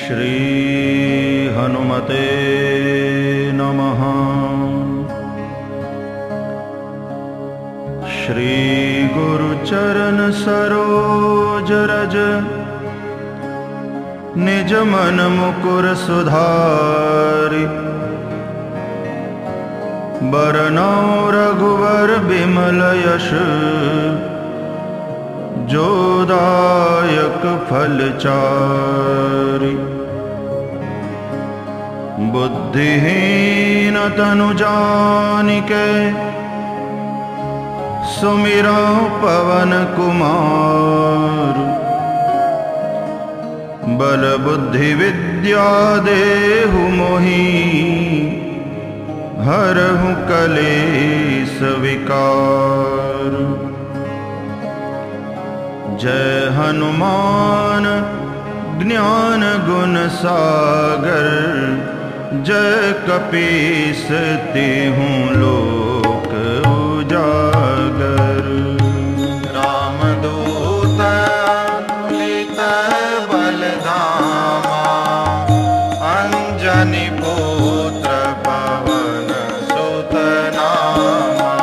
श्री हनुमते नमः। श्री गुरुचरण सरोज रज निज मन मुकुर सुधारि। बरनौ रघुवर बिमल यश जोदायक फलचारि। बुद्धिहीन तनु जानिके सुमिरौ पवन कुमार। बल बुद्धि विद्या देहु मोहि हरहु कलेश विकार। जय हनुमान ज्ञान गुण सागर। जय कपीस तिहुँ लोक उजागर। रामदूत अतुलित बल धामा। अंजनी पुत्र पवन सुत नामा।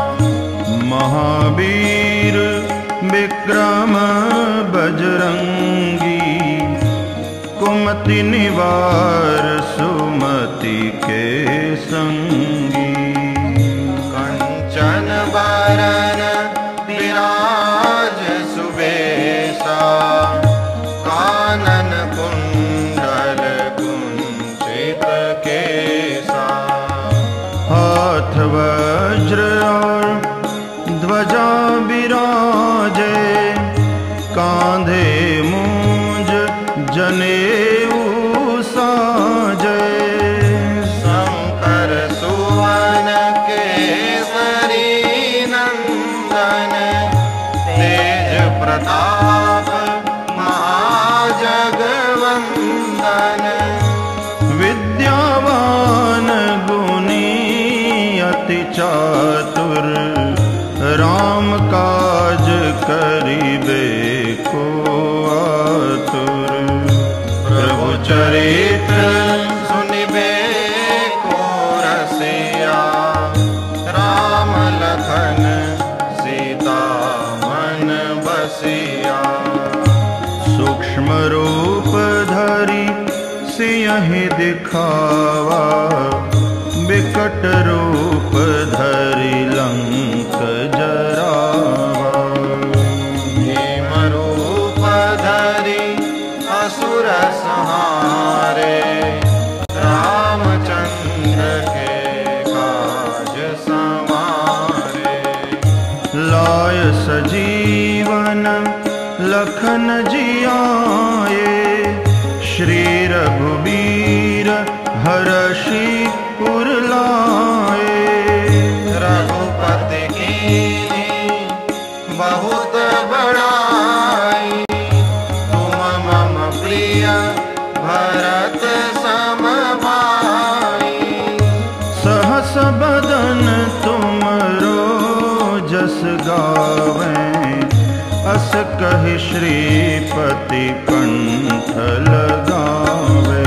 महावीर विक्रम बजरंगी। कुमति निवार सुमति के संगी। कंचन बरन विराज सुबेसा। कानन कुंडल कुंचित केसा। हाथ वज्र और ध्वजा विराजे। कांधे मूंज जनेऊ साजे। शंकर सुवन केसरी नंदन। तेज प्रताप महाजगवंदन। विद्यावान गुणी अति चातुर। राम काज करिबे को आतुर। प्रभु चरित्र सुनिबे को रसिया। राम लखन सीता मन बसिया। सूक्ष्म रूप धरि सियहि दिखावा। विकट रूप धरि लंक जरावा। भीम रूप धरि असुर संहारे। रामचंद्र के काज संवारे। लाय सजीवन लखन जियाए। श्री रघुबीर हरषि उर लाए। रघुपति कीन्ही बहुत बड़ाई। तुम मम प्रिय भरत सम भाई। सहस बदन तुमरो जस गावें। अस कहि श्रीपति कंठ लगावे।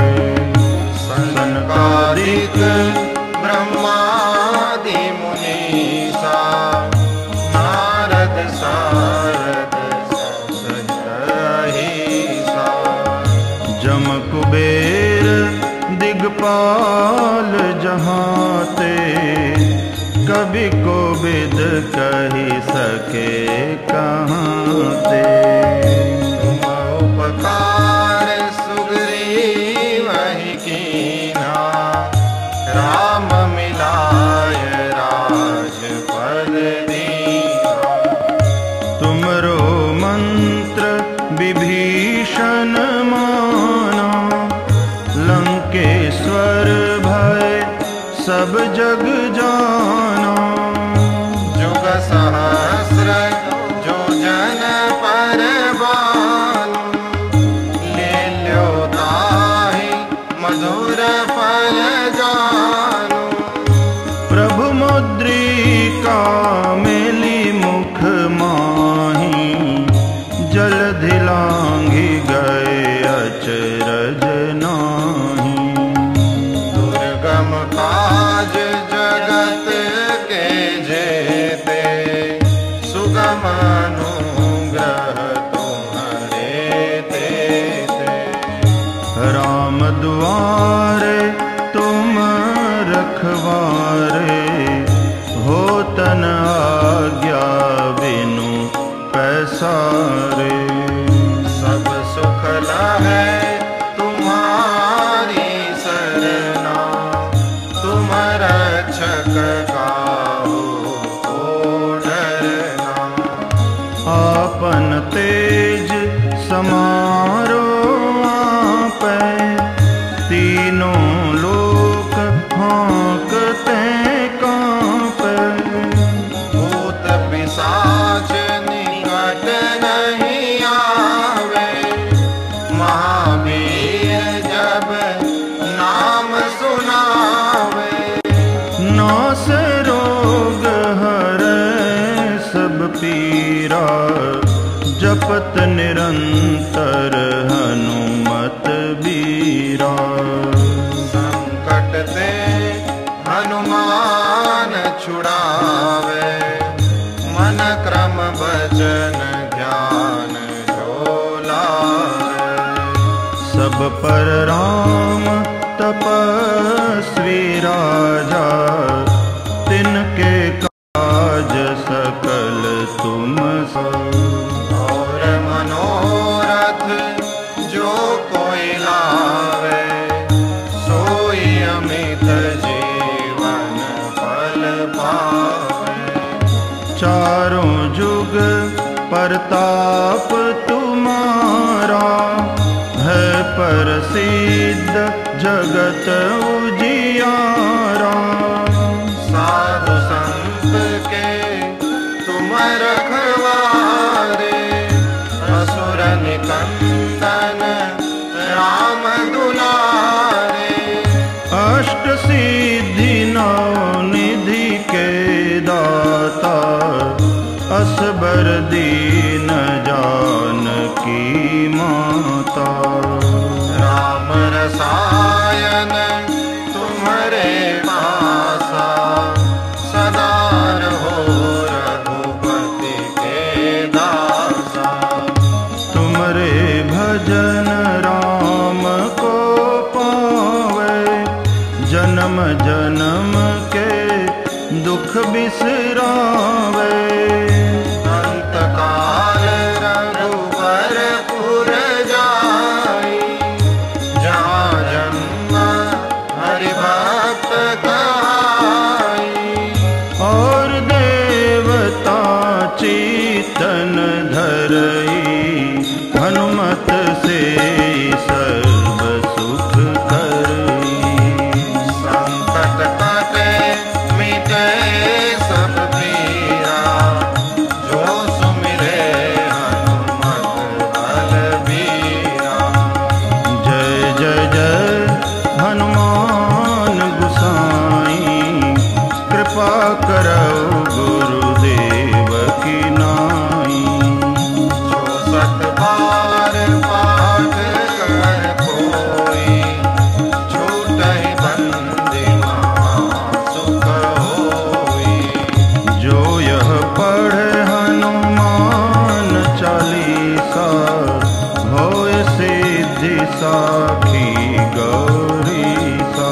सनकादिक ब्रह्मादि मुनीसा। नारद सारद सहित अहिसा। जम कुबेर दिगपाल जहाते। कवि कोविद कहि सके कहाते। तुम उपकार सुग्रीवहि कीन्हा। राम मिलाय राजपद दीन्हा। तुमरो मंत्र विभीषण माना। लंकेश्वर भय सब जग जाना। जुग सहस्र जो जन पर बानु। लील्यो ताहि मधुर फल जानु। प्रभु मुद्रिका मेली मुख माही। जलधि लांघि गए अचरज है तुम्हारी सरना, तुम रक्षक काहू को डरना। आपन तेज समारो आपै, तीनों लोक हाँकते कांपै। भूत पिशाच निकट नहीं आवे, महावीर जब नाम सुनावे। नास रोग हरै सब पीरा, जपत निरंतर हनुमत बीरा। संकट ते हनुमान छुड़ावे, मन क्रम भजन ध्यान जो लावे। सब पर राम तपस्वी राजा, तिनके काज सकल तुम सब। और मनोरथ जो कोई लावे, सोई अमित जीवन फल पावे। चारों जुग परताप तुम्हारा, है प्रसिद्ध जगत उजियारा। साधु संत के तुम रखवारे, असुर निकंदन राम दुलारे। अष्ट सिद्धि नौ निधि के दाता, असबर दीन जानकी माता। राम रसायन तुम्हारे पासा, सदा रहो रघुपति के दासा। तुमरे भजन राम को पावे, जन्म जन्म के दुख बिसरावे। अंत काल रघुवरपुर जाई, जहाँ जन्म हरि भक्त कहाई। और देवता चेतन धरई, हनुमत से सर्व सुख करई। संकट कटे मिटे सब पीरा, जो सुमिरे हनुमत बलबीरा। जय जय जय हनुमान गोसाई, कृपा करौ गुरुदेव की नाई। जो सत बार पाठ कर कोई, छूटहि बंदी महासुख होई। जो यह पढ़े हनुमान चालीसा, होय सिद्धि साखी गौरीसा।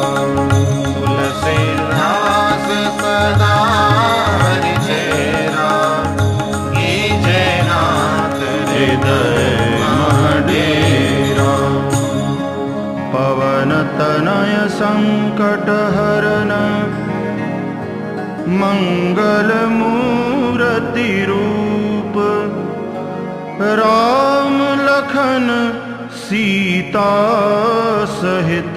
तुलसीदास सदा हरि चेरा, कीजे नाथ हृदय महडेरा। पवन तनय संकट हरन, मंगल मूर्ति रूप। राम लखन सीता सहित,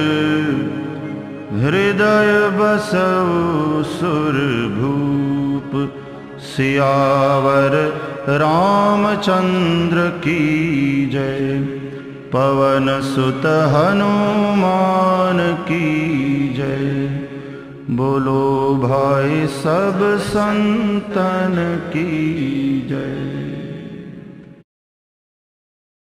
हृदय बसौ सुरभूप। सियावर रामचंद्र की जय, पवन सुत हनुमान की जय। बोलो भाई सब संतन की जय।